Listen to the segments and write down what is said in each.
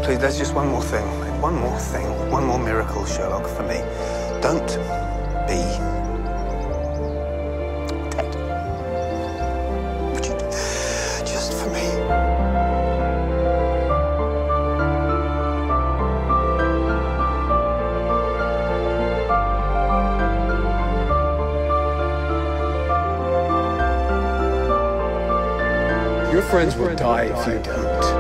please, there's just one more thing. One more thing. One more miracle, Sherlock, for me. Don't be dead. Would you, just for me. Your friends will die if you don't.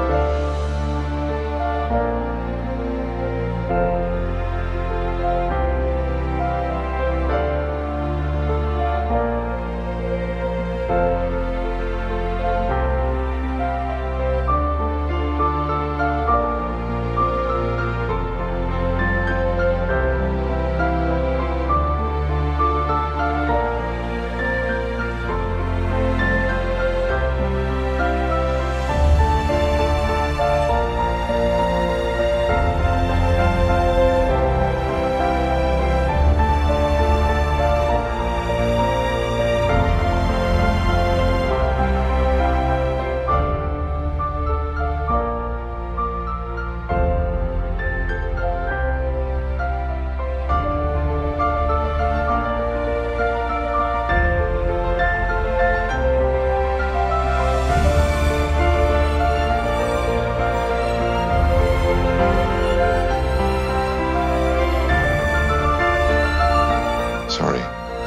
Sorry.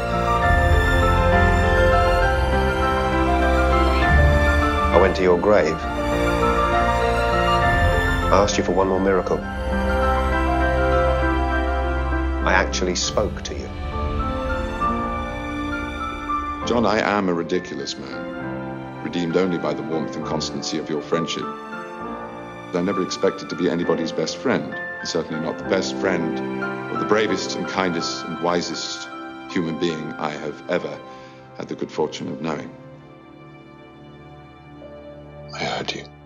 I went to your grave. I asked you for one more miracle. I actually spoke to you. John, I am a ridiculous man, redeemed only by the warmth and constancy of your friendship. But I never expected to be anybody's best friend, and certainly not the best friend or the bravest and kindest and wisest human being I have ever had the good fortune of knowing. I heard you.